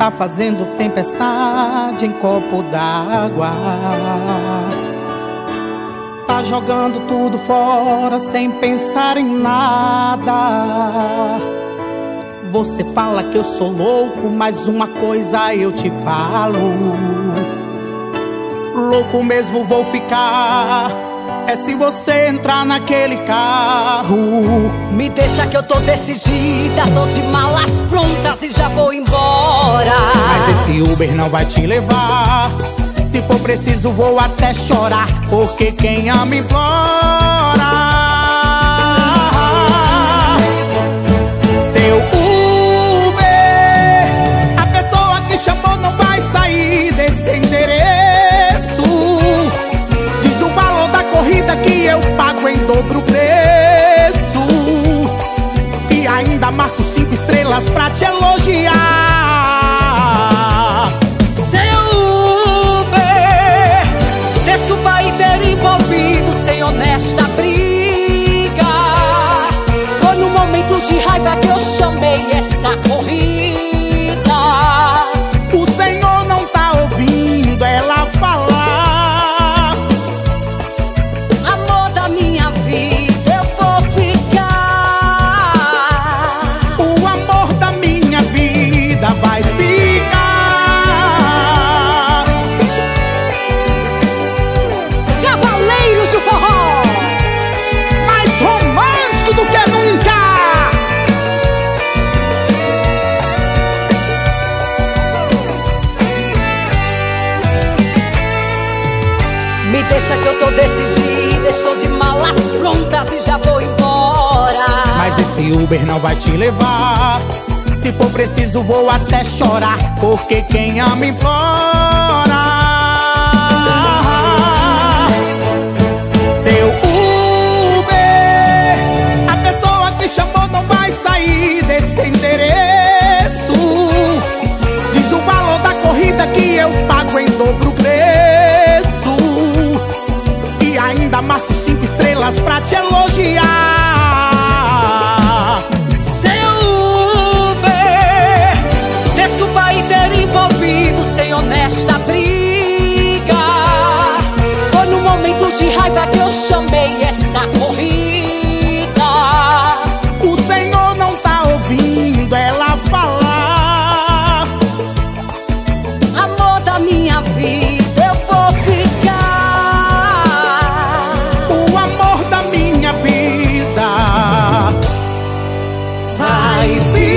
tá fazendo tempestade em copo d'água. Tá jogando tudo fora sem pensar em nada. Você fala que eu sou louco, mas uma coisa eu te falo: louco mesmo vou ficar é se você entrar naquele carro. Me deixa que eu tô decidida, tô de malas prontas e já vou embora. Mas esse Uber não vai te levar. Se for preciso vou até chorar, porque quem ama implora. Seu Uber, a pessoa que chamou não vai sair desse endereço. Diz o valor da corrida que eu pago em dobro o preço, e ainda marco 5 estrelas pra te elogiar. Desculpa em ter envolvido sem honesta briga. Foi no momento de raiva que eu chamei essa corrida. O Senhor não tá ouvindo ela falar. Amor da minha vida, eu vou ficar. O amor da minha vida vai ficar. Me deixa que eu tô decidida, estou de malas prontas e já vou embora. Mas esse Uber não vai te levar. Se for preciso vou até chorar, porque quem ama implora. Seu Uber, a pessoa que chamou não vai sair desse endereço. Diz o valor da corrida que eu pago em dobro o preço, e ainda marco 5 estrelas pra te elogiar. Seu Uber, desculpa em ter envolvido sem honesta briga. Foi no momento de raiva que eu chamei essa corrida. O Senhor não tá ouvindo ela falar. Amor da minha vida, eu vou ficar. O amor da minha vida vai ficar.